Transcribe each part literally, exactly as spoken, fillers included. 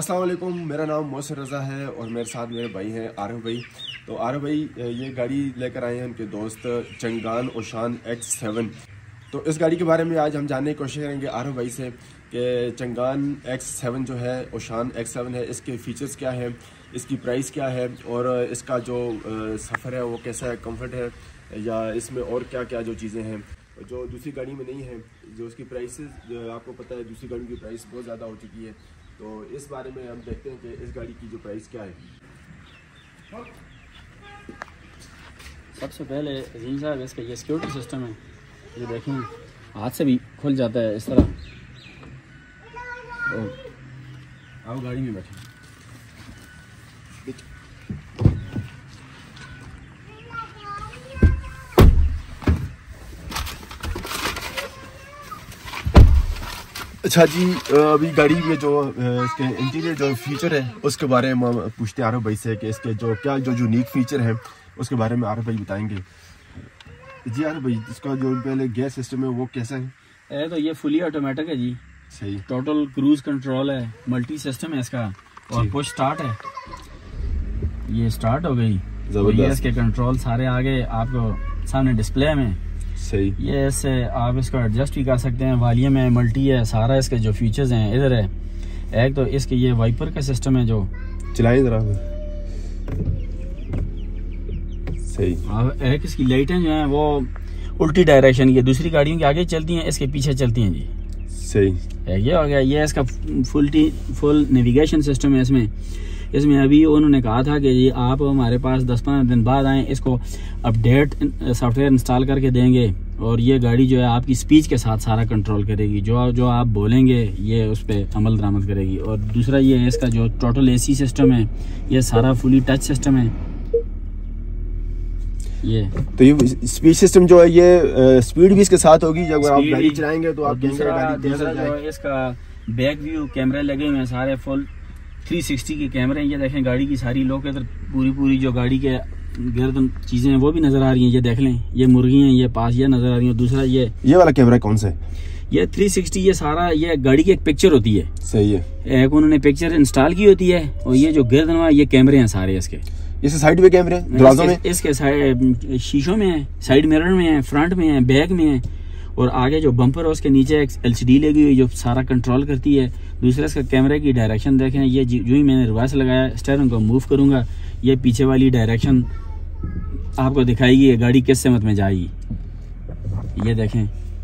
अस्सलाम वालेकुम, मेरा नाम मोहसिन रज़ा है और मेरे साथ मेरे भाई हैं आरिफ भाई। तो आरिफ भाई ये गाड़ी लेकर आए हैं उनके दोस्त चंगान ओशान एक्स सेवन। तो इस गाड़ी के बारे में आज हम जानने की कोशिश करेंगे आरिफ भाई से कि चंगान एक्स सेवन जो है ओशान एक्स सेवन है, इसके फ़ीचर्स क्या है, इसकी प्राइस क्या है और इसका जो सफ़र है वो कैसा है, कंफर्ट है या इसमें और क्या क्या जो चीज़ें हैं जो दूसरी गाड़ी में नहीं है, जो उसकी प्राइसेस आपको पता है दूसरी गाड़ी की प्राइस बहुत ज़्यादा हो चुकी है। तो इस बारे में हम देखते हैं कि इस गाड़ी की जो प्राइस क्या है। सबसे पहले रहीम साहब इसका ये सिक्योरिटी सिस्टम है, ये देखें हाथ से भी खुल जाता है इस तरह। आओ गाड़ी में बैठे। अच्छा जी, अभी गाड़ी में जो इसके इंटीरियर जो फीचर है उसके बारे में हम पूछते हैं आरिफ भाई से कि इसके जो क्या जो यूनिक फीचर है उसके बारे में आरिफ भाई बताएंगे। जी आरिफ भाई, इसका जो पहले गियर सिस्टम है वो कैसा है? ए, तो ये फुली ऑटोमेटिक है जी। सही। टोटल क्रूज कंट्रोल है, मल्टी सिस्टम है इसका और पुश स्टार्ट है। ये स्टार्ट हो गई, ये इसके कंट्रोल सारे आगे आपको सामने डिस्प्ले में। सही। ये इससे आप इसको एडजस्ट भी कर सकते हैं, वॉल्यूम है, मल्टी है, सारा इसके जो फीचर्स हैं इधर है। एक तो इसके ये वाइपर का सिस्टम है जो चलाएं जरा। सही। अब एक इसकी लाइटें जो हैं वो उल्टी डायरेक्शन की, दूसरी गाड़ियों के आगे चलती हैं, इसके पीछे चलती हैं जी। सही। ये हो गया। ये इसका फुल टी फुल नेविगेशन सिस्टम है इसमें। इसमें अभी उन्होंने कहा था कि ये आप हमारे पास दस पंद्रह दिन बाद आएँ, इसको अपडेट सॉफ्टवेयर इंस्टॉल करके देंगे और ये गाड़ी जो है आपकी स्पीच के साथ सारा कंट्रोल करेगी, जो जो आप बोलेंगे ये उस पर अमल दरामद करेगी। और दूसरा ये है इसका जो टोटल एसी सिस्टम है, ये सारा फुली टच सिस्टम है। ये तो ये स्पीड सिस्टम जो है ये स्पीड भी इसके साथ होगी जब आप गाड़ी चलाएंगे तो आप दूसरा, दूसरा जो है इसका बैक व्यू कैमरे लगे हुए हैं सारे फुल थ्री सिक्सटी के कैमरे हैं। ये देखें गाड़ी की सारी लोग इधर पूरी पूरी जो गाड़ी के गर्दन चीजें हैं वो भी नजर आ रही हैं। ये देख लें, ये मुर्गी हैं, ये पास ये नजर आ रही है। दूसरा ये ये वाला कैमरा कौन सा है? ये थ्री सिक्सटी, ये सारा ये गाड़ी की एक पिक्चर होती है। सही है। एक उन्होंने पिक्चर इंस्टॉल की होती है और ये जो गर्दन वाला ये कैमरे हैं सारे इसके। इस साइड में कैमरे हैं, दरवाजों में, इसके साइड शीशों में है, साइड मिरर में है, फ्रंट में है, बैक में है और आगे जो बम्पर है उसके नीचे एक एलसीडी लगी हुई जो सारा कंट्रोल करती है। दूसरा इसका कैमरे की डायरेक्शन देखें, ये जो ही मैंने रिवर्स लगाया, स्टीयरिंग को मूव करूंगा, ये पीछे वाली डायरेक्शन आपको दिखाएगी ये गाड़ी किस समत में जाएगी। ये देखें,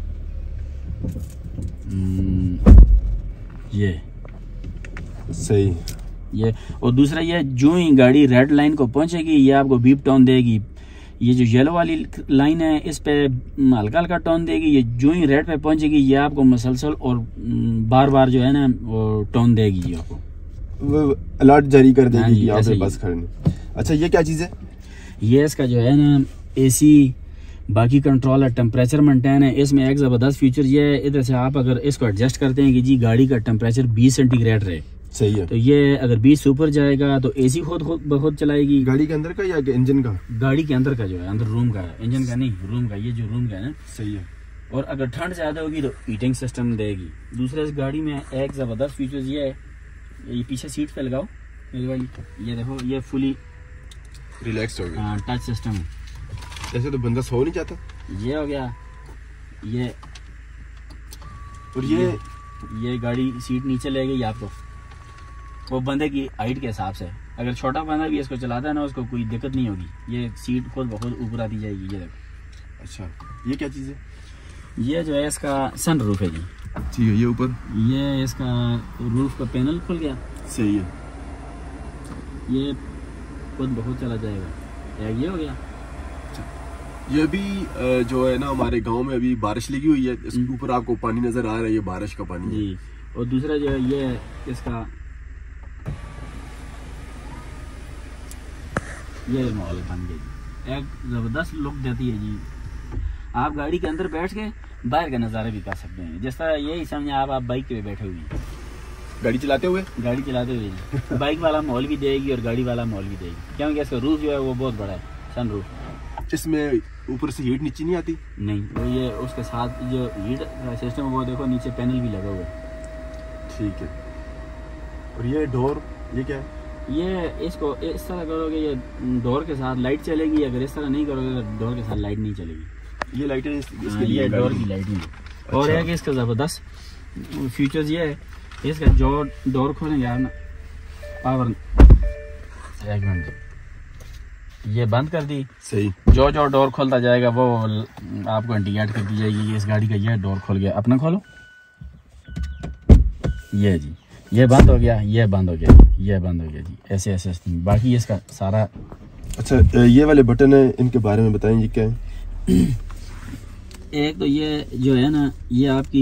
ये सही। ये और दूसरा ये जो ही गाड़ी रेड लाइन को पहुंचेगी ये आपको बीप टोन देगी। ये जो येलो वाली लाइन है इस पे हल्का हल्का टोन देगी। ये जो ही रेड पे पहुंचेगी ये आपको मसलसल और बार बार जो है ना वो टोन देगी, ये आपको वो अलर्ट जारी कर देगी कि यहाँ पे बस खड़नी। अच्छा, ये क्या चीज़ है? ये इसका जो है ना एसी बाकी कंट्रोल है, टेम्परेचर मेंटेन है। इसमें एक ज़बरदस्त फीचर ये है, इधर से आप अगर इसको एडजस्ट करते हैं कि जी गाड़ी का टेम्परेचर बीस सेंटीग्रेड रहे। सही है। तो ये अगर बीस से ऊपर जाएगा तो एसी खुद खुद बहुत चलाएगी। गाड़ी के अंदर का या इंजन का? गाड़ी के अंदर का जो है, अंदर रूम का है, इंजन का नहीं, रूम का। ये जो रूम का है ना। सही है। और अगर ठंड ज्यादा होगी तो हीटिंग सिस्टम देगी। दूसरा इस गाड़ी में एक जबरदस्त फीचर ये है, ये पीछे सीट पे लगाओ मेरी वाली, ये देखो ये फुली रिलैक्स हो गया। हाँ, टच सिस्टम है। ऐसे तो बंदा सो नहीं चाहता। ये हो गया। ये और ये ये, ये गाड़ी सीट नीचे ले गई आपको वो बंदे की हाइट के हिसाब से। अगर छोटा बंदा भी इसको चलाता है ना उसको कोई दिक्कत नहीं होगी, ये सीट खुद बहुत ऊपर आती जाएगी। ये देखो। अच्छा, ये क्या चीज़ है? ये जो है इसका सन रूफ है जी। ठीक है। ये ऊपर ये इसका रूफ का पैनल खुल गया। सही है। ये खुद बहुत चला जाएगा। ये हो गया। ये भी जो है ना हमारे गांव में अभी बारिश लगी हुई है, इसके ऊपर आपको पानी नजर आ रहा है, ये बारिश का पानी जी। और दूसरा जो है ये इसका ये माहौल बन गई, एक जबरदस्त लुक देती है जी। आप गाड़ी के अंदर बैठ के बाहर का नज़ारा भी कर सकते हैं, जिस तरह यही समझे आप आप बाइक पे बैठे हुए गाड़ी चलाते हुए गाड़ी चलाते हुए बाइक वाला माहौल भी देगी और गाड़ी वाला माहौल भी देगी, क्योंकि इसका रूफ जो है वो बहुत बड़ा है, सन रूफ। इसमें ऊपर से हीट नीचे नहीं आती? नहीं, वो ये उसके साथ जो हीट सिस्टम है वो देखो नीचे पैनल भी लगा हुआ है। ठीक है। और ये डोर, ये क्या है? ये इसको इस तरह करोगे ये डोर के साथ लाइट चलेगी, अगर इस तरह नहीं करोगे तो डोर के साथ लाइट नहीं चलेगी। ये लाइटें इस, इसके इसके लिए डोर की लाइट नहीं। और है कि इसका ज़बरदस्त फीचर्स ये है, इसका जो डोर खोलेंगे यार ना, पावर एक मिनट, ये बंद कर दी, सही, जो जो डोर खोलता जाएगा वो आपको इंडिकेट कर दी जाएगी इस गाड़ी का ये डोर खोल गया। अपना खोलो, ये जी ये बंद हो गया, ये बंद हो गया, ये बंद हो गया जी, ऐसे ऐसे बाकी इसका सारा। अच्छा ये वाले बटन है, इनके बारे में बताएं, ये क्या है? एक तो ये जो है ना, ये आपकी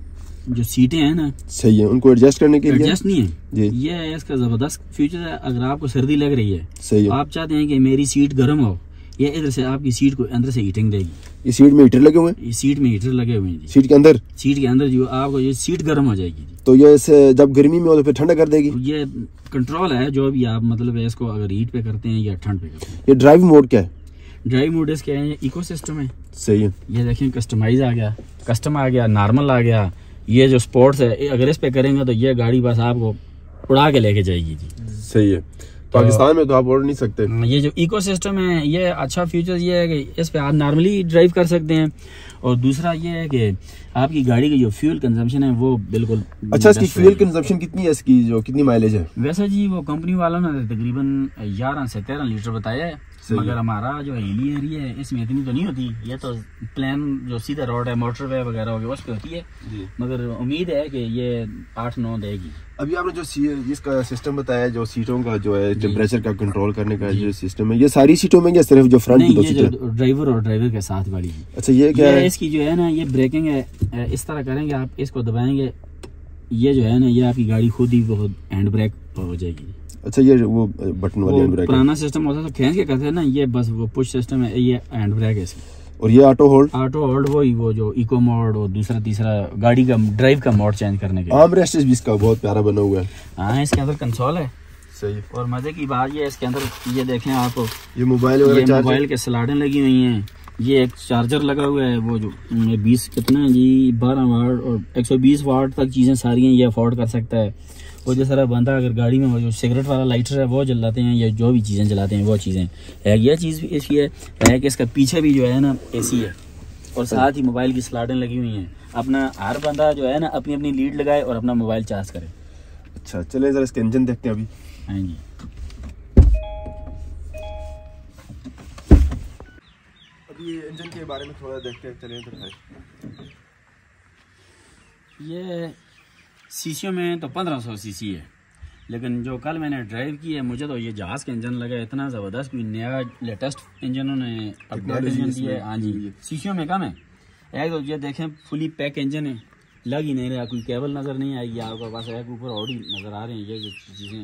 जो सीटें हैं ना, सही है, उनको एडजस्ट करने के लिए एडजस्ट नहीं है जी। ये है इसका जबरदस्त फीचर है। अगर आपको सर्दी लग रही है, सही है, आप चाहते हैं कि मेरी सीट गर्म हो, ये इधर से आपकी सीट को अंदर से हीटिंग देगी। ये सीट में हीटर लगे हुए हैं? ये सीट में हीटर लगे हुए हैं जी। सीट के अंदर? सीट के अंदर जो आपको ये सीट गर्म हो जाएगी जी। तो ये इसे जब गर्मी में हो तो फिर ठंडा कर देगी? तो ये कंट्रोल है जो भी आप मतलब है इसको अगर हीट पे करते हैं या ठंड पे करते हैं। ये ड्राइव मोड क्या है? ड्राइव मोड इसके है, ये इको सिस्टम है। सही है, ये देखें कस्टमाइज आ गया, कस्टम आ गया, नॉर्मल आ गया। ये जो स्पोर्ट्स है अगर इस पे करेंगे तो ये गाड़ी बस आपको उड़ा के लेके जाएगी जी। सही है, पाकिस्तान में तो आप उड़ नहीं सकते। ये जो इको सिस्टम है ये अच्छा फीचर ये है कि इस पे आप नॉर्मली ड्राइव कर सकते हैं। और दूसरा ये है कि आपकी गाड़ी की जो फ्यूल कंजम्पशन है वो बिल्कुल अच्छा, इसकी फ्यूल कंजम्पशन कितनी है, इसकी जो कितनी माइलेज है? वैसे जी वो कंपनी वालों ने तकरीबन ग्यारह से तेरह लीटर बताया है, मगर हमारा जो हिली एरिया है इसमें इतनी तो नहीं होती। ये तो प्लान जो सीधा रोड है, मोटरवे वगैरह हो गया उस पे होती है, मगर उम्मीद है कि ये आठ नौ देगी। अभी आपने जो सी, इसका सिस्टम बताया, जो सीटों का जो है टेम्परेचर का कंट्रोल करने का जो सिस्टम है, ये सारी सीटों में या सिर्फ जो फ्रंट नहीं, ये जो ड्राइवर और ड्राइवर के साथ वाली। अच्छा ये क्या ये है? इसकी जो है ना ये ब्रेकिंग है, इस तरह करेंगे आप, इसको दबाएंगे, ये जो है ना ये आपकी गाड़ी खुद ही बहुत हैंड ब्रेक हो जाएगी। अच्छा ये वो बटन वाली हैंड ब्रेक? पुराना सिस्टम होता था खींच के करते हैं ना, ये बस वो पुश सिस्टम है, ये हैंड ब्रेक है इसकी। और ये ऑटो होल्ड? ऑटो होल्ड वही वो जो इको मोड और दूसरा तीसरा गाड़ी का ड्राइव का मोड चेंज करने के लिए। आर्म रेस्ट भी इसका बहुत प्यारा बना हुआ है। हाँ इसके अंदर कंसोल है। सही। और मजे की बात ये इसके अंदर ये देखें आप, ये मोबाइल ये मोबाइल के स्लाडें लगी हुई हैं, ये एक चार्जर लगा हुआ है, वो जो बीस कितना है जी, बारह वाट और एक सौ बीस वाट तक चीजें सारी हैं ये अफोर्ड कर सकता है। और जिस तरह बंदा अगर गाड़ी में वो जो सिगरेट वाला लाइटर है वो जलाते हैं या जो भी चीज़ें जलाते हैं वो चीज़ें है, ये चीज़ भी इसकी है, है कि इसका पीछे भी जो है ना एसी है और साथ ही मोबाइल की स्लाडें लगी हुई हैं। अपना हर बंदा जो है ना अपनी अपनी लीड लगाए और अपना मोबाइल चार्ज करे। अच्छा चले जरा इसका इंजन देखते हैं अभी। हाँ जी, अभी ये इंजन के बारे में थोड़ा देखते हैं, चलें तो है। ये सीसीओ में तो पंद्रह सौ सीसी है, लेकिन जो कल मैंने ड्राइव की है मुझे तो ये जहाज का इंजन लगा, इतना ज़बरदस्त, कोई नया लेटेस्ट इंजन उन्होंने अपडेट इंजन दिया है। हाँ जी, सीसीओ में कम है। एक तो ये देखें फुली पैक इंजन है, लग ही नहीं रहा, कोई केबल नज़र नहीं आएगी आपके पास, एक ऊपर और ही नज़र आ रहे हैं ये जो चीज़ें।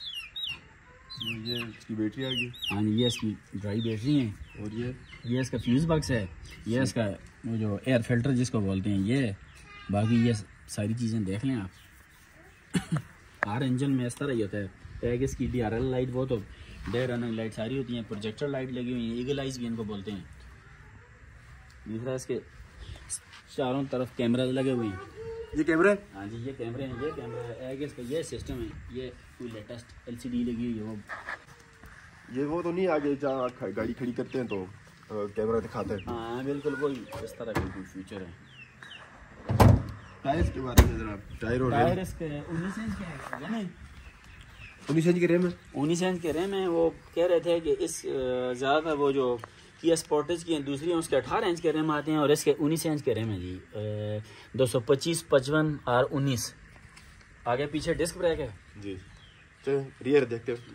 ये इसकी बैटरी आ गई। हाँ जी, ये इसकी ड्राई बैटरी है। और ये ये इसका फ्यूज़ बॉक्स है, ये इसका वो जो एयर फिल्टर जिसको बोलते हैं ये। बाकी ये सारी चीज़ें देख लें आप। हर इंजन में इस तरह ही होता है। एक इसकी डी आर एल लाइट, वो तो डे रनिंग लाइट सारी होती हैं, प्रोजेक्टर लाइट लगी हुई है, ईगल आइज भी इनको बोलते हैं। दूसरा इसके चारों तरफ कैमराज लगे हुए हैं। ये कैमरा है? हाँ जी, ये कैमरे हैं, ये कैमरा है। एक इसका ये सिस्टम है, ये कोई लेटेस्ट एल सी डी लगी हुई है। वो ये वो तो नहीं आगे जहाँ गाड़ी खड़ी करते हैं तो कैमरा दिखाते हैं? हाँ बिल्कुल, वही इस तरह का कोई फीचर है। टायर्स के बारे में जरा, टायर और टायर इसके उन्नीस इंच के हैं, उन्नीस इंच के रेम है। उन्नीस इंच के रेम है। वो कह रहे थे कि इस ज़्यादा वो जो किया स्पोर्टेज की हैं दूसरी हैं उसके अठारह इंच के रेम आते हैं और इसके उन्नीस इंच के रेम है जी। दो सौ पच्चीस पचपन और उन्नीस। आगे पीछे डिस्क ब्रेक है जी। चलो रियर देखते हो।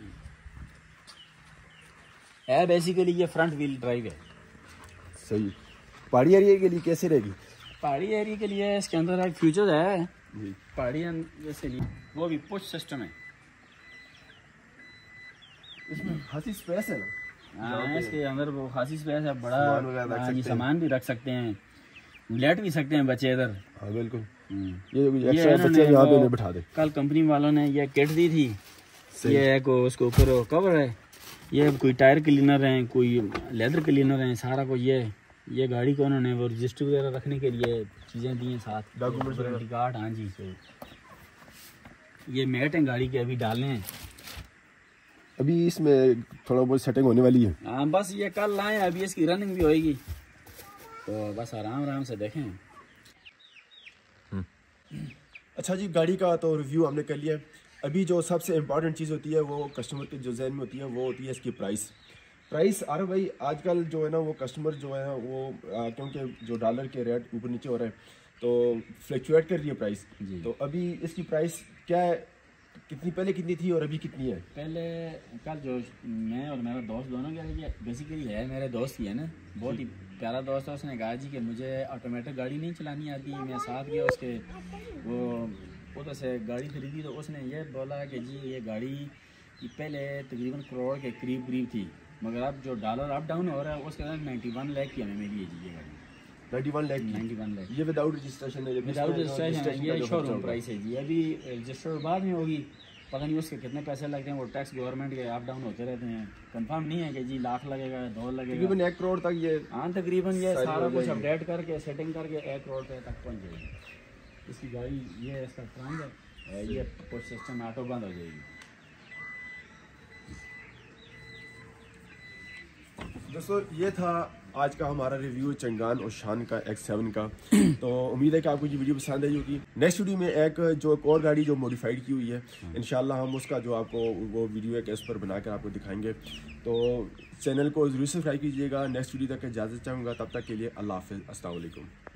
है बेसिकली ये फ्रंट व्हील ड्राइव है। सही। पहाड़ी एरिया के लिए कैसे रहेगी? पहाड़ी एरिया के लिए इसके अंदर एक फ्यूचर है जी। पहाड़ी जैसे लिए वो भी पुश सिस्टम है। इसमें खासी स्पेस है ना? हाँ, इसके अंदर वो खासी स्पेस है, बड़ा सामान, सामान भी रख सकते हैं, लेट भी सकते हैं बच्चे इधर। हाँ बिल्कुल। ये एक्स्ट्रा बच्चे यहाँ पे बिठा दे। कल कंपनी वालों ने ये किट दी थी। ये को उसके ऊपर कवर है, ये कोई टायर क्लीनर है, कोई लेदर क्लीनर है, सारा को ये ये गाड़ी को उन्होंने वो रजिस्टर वगैरह रखने के लिए चीज़ें दी हैं साथ, डॉक्यूमेंट कार्ड। हाँ जी, ये मैट है गाड़ी के, अभी डालने हैं। अभी इसमें थोड़ा बहुत सेटिंग होने वाली है। हाँ बस ये कल लाए, अभी इसकी रनिंग भी होएगी, तो बस आराम आराम से देखें। अच्छा जी, गाड़ी का तो रिव्यू हमने कर लिया। अभी जो सबसे इम्पॉर्टेंट चीज़ होती है वो कस्टमर के जो जहन में होती है वो होती है इसकी प्राइस। प्राइस आर भाई आजकल जो है ना वो कस्टमर जो है वो आ, क्योंकि जो डॉलर के रेट ऊपर नीचे हो रहे हैं तो फ्लक्चुएट कर रही है प्राइस। तो अभी इसकी प्राइस क्या है, कितनी पहले कितनी थी और अभी कितनी है? पहले कल जो मैं और मेरा दोस्त दोनों क्या बेसिकली है, मेरे दोस्त ही है ना, बहुत ही प्यारा दोस्त है। उसने कहा जी कि मुझे ऑटोमेटिक गाड़ी नहीं चलानी आती। मैं साथ गया उसके, वो उधर से गाड़ी खरीदी तो उसने ये बोला कि जी ये गाड़ी पहले तकरीबन करोड़ के करीब करीब थी, मगर अब जो डॉलर अप डाउन हो रहा है उसके बाद नाइन्टी वन लाख की हमें मिली है जी ये गाड़ी। Ninety one lakh ninety one lakh ये विदाउट रजिस्ट्रेशन है? विदाउट रजिस्ट्रेशन ये शोरूम प्राइस है जी। अभी रजिस्टर बाद में होगी, पता नहीं उसके कितने पैसे लगते हैं, वो टैक्स गवर्नमेंट के अप डाउन होते रहते हैं। कंफर्म नहीं है कि जी लाख लगेगा, दो लगेगा, तकरीबन एक करोड़ तक ये। हाँ तकरीबन ये सारा कुछ अपडेट करके सेटिंग करके एक करोड़ पे तक पहुँच जाएगी इसकी गाड़ी। ये इसका ट्रांस है, ये कुछ सिस्टम ऑटो बंद हो जाएगी। दोस्तों ये था आज का हमारा रिव्यू चंगान और शान का एक्स सेवन का। तो उम्मीद है कि आपको ये वीडियो पसंद आई होगी। नेक्स्ट वीडियो में एक जो एक और गाड़ी जो मॉडिफाइड की हुई है इंशाल्लाह हम उसका जो आपको वो वीडियो एक इस पर बनाकर आपको दिखाएंगे। तो चैनल को जरूर सब्सक्राइब कीजिएगा। नेक्स्ट वीडियो तक इजाज़त चाहूँगा, तब तक के लिए अल्लाह हाफ़िज़, अस्सलाम वालेकुम।